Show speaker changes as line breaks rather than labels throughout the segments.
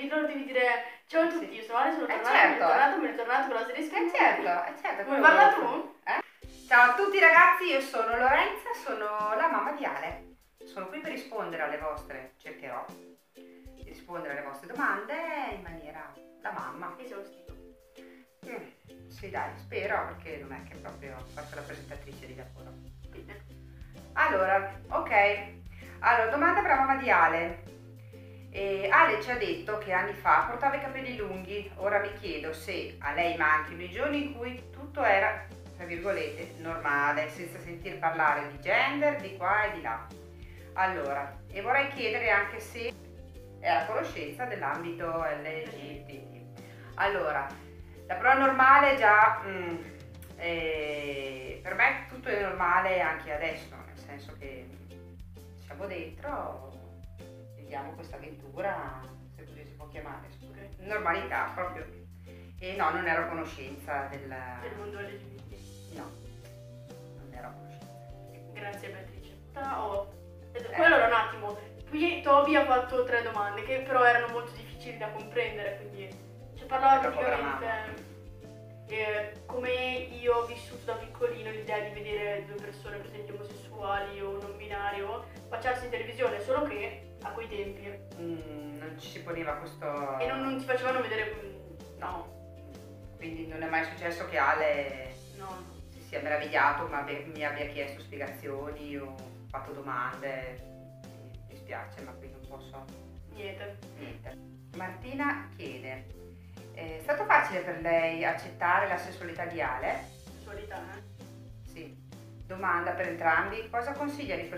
loro devi dire ciao a tutti, io sono Ale, sono tornato,
certo.
mi è tornato con la serie scritta.
Certo.
Vuoi parla tu?
Ciao a tutti ragazzi, io sono Lorenza, sono la mamma di Ale. Sono qui per rispondere alle vostre, cercherò di rispondere alle vostre domande in maniera da mamma.
Esaustivo.
Sì dai, spero, perché non è che proprio faccio la presentatrice di lavoro. Allora, ok. Allora, domanda per la mamma di Ale. Ale ci ha detto che anni fa portava i capelli lunghi. Ora mi chiedo se a lei manchino i giorni in cui tutto era, tra virgolette, normale, senza sentir parlare di gender, di qua e di là. Allora, e vorrei chiedere anche se è a conoscenza dell'ambito LGBT. Allora, la parola normale già, per me tutto è normale anche adesso, nel senso che siamo dentro, viviamo questa avventura, se così si può chiamare, normalità proprio. E no, non ero a conoscenza del
mondo LGBT.
No, non ero a conoscenza.
Grazie Beatrice. Quello era un attimo. Qui Toby ha fatto 3 domande che però erano molto difficili da comprendere, quindi ci parlava praticamente come io ho vissuto da piccolino l'idea di vedere 2 persone, per esempio omosessuali o non binario, baciarsi in televisione, solo che a quei tempi
non ci si poneva questo...
E non ti facevano vedere...
No. Quindi non è mai successo che Ale si sia meravigliato, ma mi abbia chiesto spiegazioni o fatto domande. Mi dispiace, ma qui non posso...
Niente.
Martina chiede: è stato facile per lei accettare la sessualità di Ale?
Sessualità,
Sì. Domanda per entrambi: cosa consiglia alle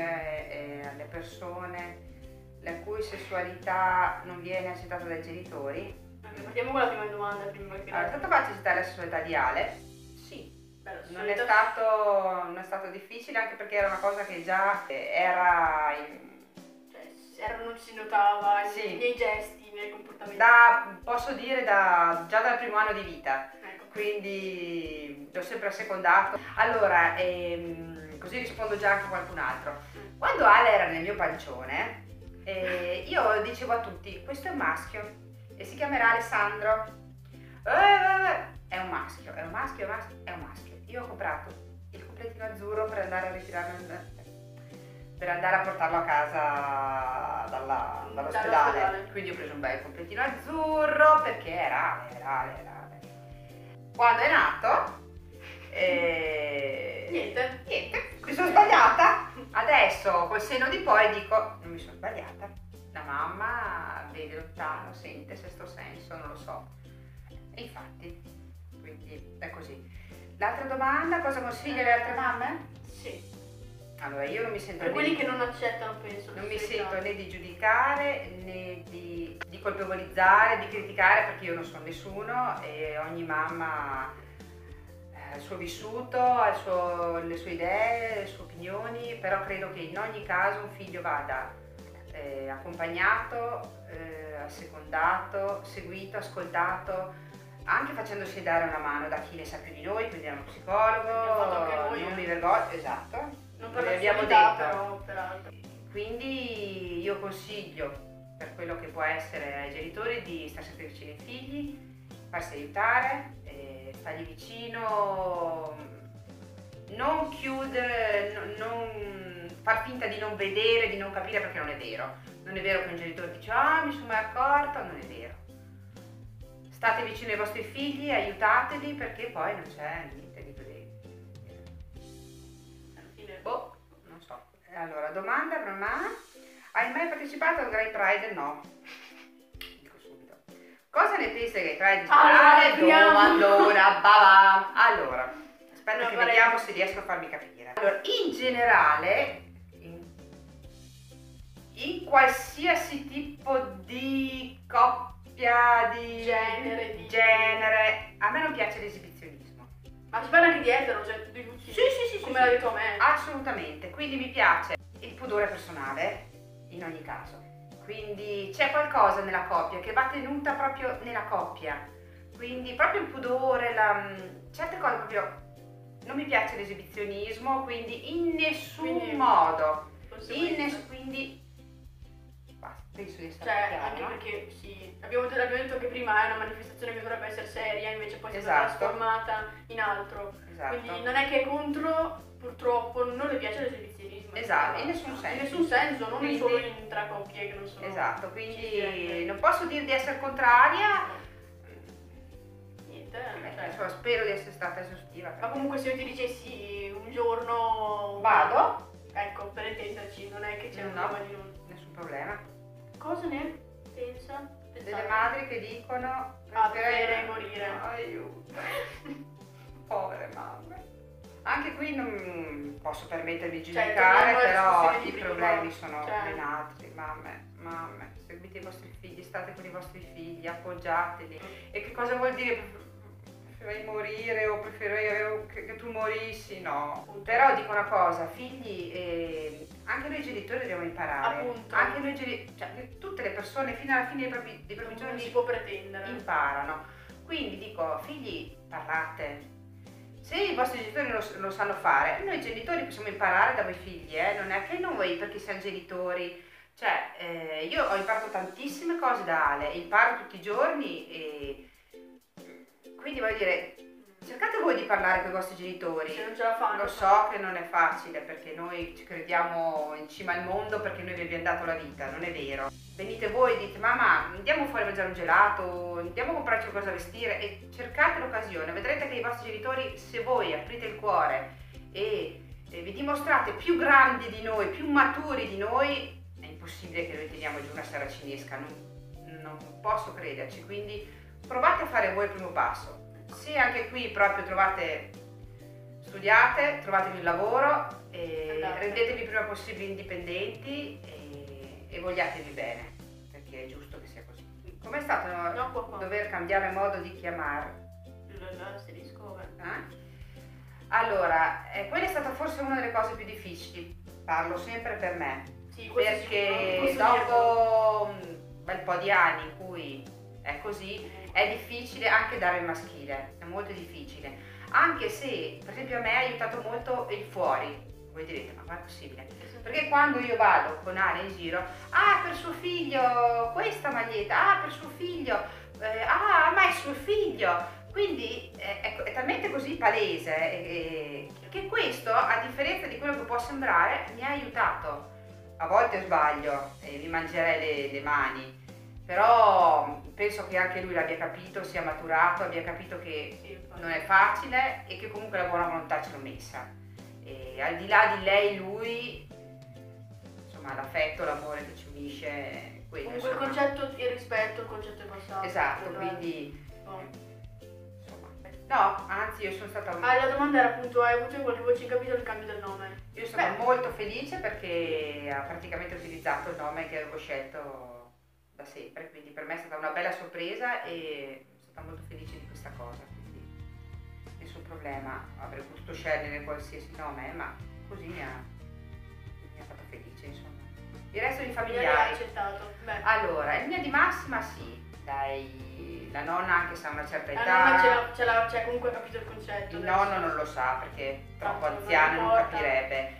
persone la cui sessualità non viene accettata dai genitori?
Partiamo con la prima domanda prima che...
Allora, è stato facile accettare la sessualità di Ale? Sì. Non è stato difficile, anche perché era una cosa che già era
non si notava nei miei gesti, nei miei comportamenti.
Posso dire già dal primo anno di vita, ecco. Quindi l'ho sempre assecondato. Allora, così rispondo già anche a qualcun altro. Quando Ale era nel mio pancione, io dicevo a tutti: questo è un maschio e si chiamerà Alessandro. È un maschio. Io ho comprato il completino azzurro per andare a ritirarlo, per andare a portarlo a casa dall'ospedale. Quindi ho preso un bel completino azzurro perché era. Quando è nato, niente, mi sono sbagliata. Adesso col senno di poi dico: non mi sono sbagliata. La mamma vede lontano, sente sesto senso, non lo so. E infatti, quindi è così. L'altra domanda: cosa consiglia alle altre mamme?
Sì.
Allora, io non mi sento...
Per quelli che non accettano, penso.
Non mi sento né di giudicare, né di colpevolizzare, di criticare, perché io non sono nessuno e ogni mamma ha il suo vissuto, ha le sue idee, le sue opinioni, però credo che in ogni caso un figlio vada accompagnato, assecondato, seguito, ascoltato, anche facendosi dare una mano da chi ne sa più di noi, quindi da uno psicologo, non mi vergogno, esatto.
Non per l'abbiamo detto, però peraltro.
Quindi io consiglio, per quello che può essere ai genitori, di stare sempre vicino ai figli, farsi aiutare, stargli vicino, non chiudere, non far finta di non vedere, di non capire, perché non è vero. Non è vero che un genitore dice: ah, mi sono mai accorta, non è vero. State vicino ai vostri figli, aiutateli, perché poi non c'è niente di vedere. Non so. Allora, domanda per mamma: hai mai partecipato al Gay Pride? No. Dico subito. Cosa ne pensi del Gay Pride in generale? Domandona, babam. Allora, aspetta che vediamo se riesco a farmi capire. Allora, in generale, in qualsiasi tipo di coppia, di genere, a me non piace l'esibizionismo.
Ma si parla anche di etero, cioè di tutti? Sì, come l'ha detto a me.
Assolutamente, quindi mi piace il pudore personale in ogni caso. Quindi c'è qualcosa nella coppia che va tenuta proprio nella coppia. Quindi proprio il pudore, certe cose proprio... Non mi piace l'esibizionismo, quindi in nessun modo. Quindi basta. Penso di essere
Cioè,
chiara,
anche
no?
perché sì, abbiamo detto che prima è una manifestazione che dovrebbe essere seria, invece poi si è
Esatto.
trasformata in altro.
Esatto.
Quindi non è che è contro, purtroppo, non le piace l'esibizionismo.
Esatto, in nessun senso.
In nessun senso, non
Quindi,
solo tra coppie che non sono...
esatto, quindi
cisgender.
non posso dire di essere contraria.
Niente,
Insomma, spero di essere stata esaustiva.
Ma comunque se io ti dicessi un giorno...
Vado?
Ecco, per intenderci, non è che c'è un
No,
problema di non...
nessun problema.
Cosa ne pensa?
Delle madri che dicono
preferirei morire.
Aiuto. Povere mamme. Anche qui non posso permettermi di giudicare,
torniamo alla
però
discussione
i
di prima.
problemi sono
Cioè.
ben altri. Mamme, seguite i vostri figli, state con i vostri figli, appoggiateli. E che cosa vuol dire? Preferirei morire o preferirei che tu morissi? No. Però dico una cosa, figli, anche noi genitori dobbiamo imparare.
Appunto.
Anche noi cioè, tutte le persone fino alla fine dei propri
Non
giorni
si può pretendere.
imparano. Quindi dico, figli, parlate. Se i vostri genitori lo sanno fare, noi genitori possiamo imparare da voi figli, non è che noi perché siamo genitori. Cioè, io ho imparato tantissime cose da Ale, imparo tutti i giorni e quindi voglio dire, cercate voi di parlare con i vostri genitori.
Se non ce la fanno.
Lo so che non è facile perché noi ci crediamo in cima al mondo perché noi vi abbiamo dato la vita, non è vero. Venite voi e dite mamma andiamo fuori a mangiare un gelato, andiamo a comprarci qualcosa da vestire e cercate l'occasione, vedrete che i vostri genitori, se voi aprite il cuore e vi dimostrate più grandi di noi, più maturi di noi, è impossibile che noi teniamo giù una saracinesca, non posso crederci, quindi provate a fare voi il primo passo. Se anche qui proprio studiate, trovatevi un lavoro, rendetevi il prima possibile indipendenti e vogliatevi bene, perché è giusto che sia così. Com'è stato dover cambiare modo di chiamare?
L'asterisco,
Allora, quella è stata forse una delle cose più difficili, parlo sempre per me,
sì,
perché dopo un bel po' di anni in cui è così, è difficile anche dare il maschile, è molto difficile, anche se per esempio a me ha aiutato molto il fuori. Voi direte, ma com'è possibile? Perché quando io vado con Ale in giro, per suo figlio questa maglietta, per suo figlio, ma è suo figlio, quindi è talmente così palese che questo, a differenza di quello che può sembrare, mi ha aiutato. A volte sbaglio e mi mangerei le mani, però penso che anche lui l'abbia capito, sia maturato, abbia capito che non è facile e che comunque la buona volontà ce l'ho messa. E al di là di lei, lui, insomma, l'affetto, l'amore che ci unisce, quello.
Comunque il concetto, il rispetto, il concetto è passato.
Esatto, quindi insomma, no, anzi io sono stata...
la domanda era appunto, hai avuto in qualche voce in capito il cambio del nome?
Io sono molto felice perché ha praticamente utilizzato il nome che avevo scelto da sempre, quindi per me è stata una bella sorpresa e sono stata molto felice di questa cosa, quindi nessun problema, avrei potuto scegliere qualsiasi nome, ma così mi ha fatto felice, insomma. Il resto di familiari
l'hai accettato?
Allora, il mio di massima sì, dai, la nonna anche se ha una certa età,
la nonna c'è comunque capito il concetto.
il nonno non lo sa perché è troppo
Non
anziano, non
importa.
capirebbe.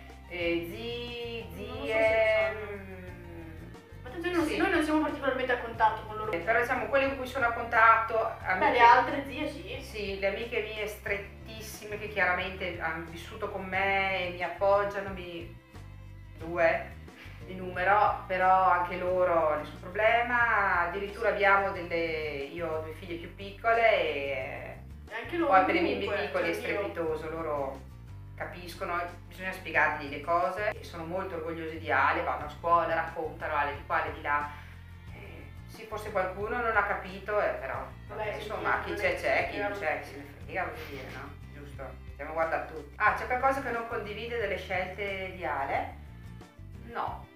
Zie,
Ma attenzione, noi non siamo particolarmente a contatto con loro.
però diciamo quelle con cui sono a contatto,
Le altre zie sì.
Sì, le amiche mie strettissime che chiaramente hanno vissuto con me e mi appoggiano, due di numero, però anche loro nessun problema, addirittura abbiamo io ho 2 figlie più piccole e
anche loro
poi per i bimbi
comunque,
piccoli è
cioè,
strepitoso, loro capiscono, bisogna spiegargli le cose e sono molto orgogliosi di Ale, vanno a scuola, raccontano Ale di qua, Ale di là. Sì, forse qualcuno non ha capito, però
Vabbè,
insomma chi c'è, chi non c'è, chi se ne frega, voglio dire, no? Giusto? Stiamo guardando tutti. C'è qualcosa che non condivide delle scelte di Ale? No.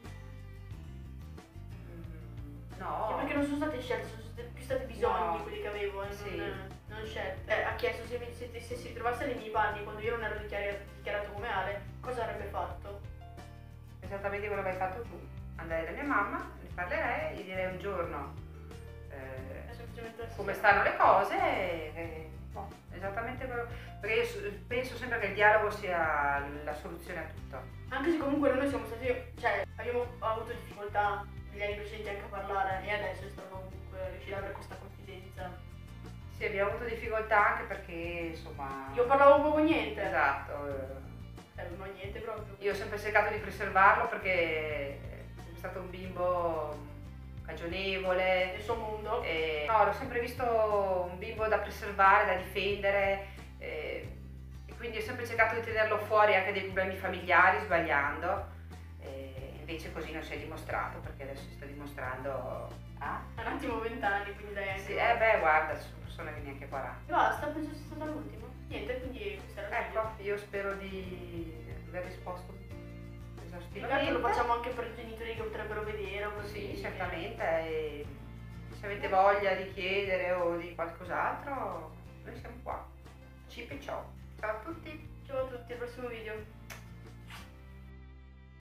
No.
Perché non sono state scelte, sono più stati bisogni quelli che avevo,
sì.
non scelte. Ha chiesto se si ritrovasse nei miei panni quando io non ero dichiarato come Ale, cosa avrebbe fatto?
Esattamente quello che hai fatto tu. Andare da mia mamma, ne parlerei e gli direi un giorno come stanno le cose esattamente quello, perché io penso sempre che il dialogo sia la soluzione a tutto.
Anche se comunque noi siamo stati, cioè abbiamo avuto difficoltà negli anni precedenti anche a parlare e adesso è stato comunque riuscire ad avere questa confidenza.
Sì, abbiamo avuto difficoltà anche perché insomma...
Io parlavo poco niente.
Esatto.
Ma niente proprio.
Io ho sempre cercato di preservarlo perché è stato un bimbo cagionevole.
Nel suo mondo.
No, l'ho sempre visto un bimbo da preservare, da difendere. E quindi ho sempre cercato di tenerlo fuori anche dei problemi familiari, sbagliando. Invece così non si è dimostrato, perché adesso si sta dimostrando...
Ha un attimo 20 anni, quindi dai anche...
Sì, guarda, ci sono persone che neanche 40.
E basta, penso sia stata l'ultima. Niente, quindi questa era la
Ecco, io spero di aver risposto esaustivamente.
magari lo facciamo anche per i genitori che potrebbero vedere o così.
Sì, certamente. E se avete voglia di chiedere o di qualcos'altro, noi siamo qua. Ciao e ciao. Ciao a tutti.
Ciao a tutti, al prossimo video.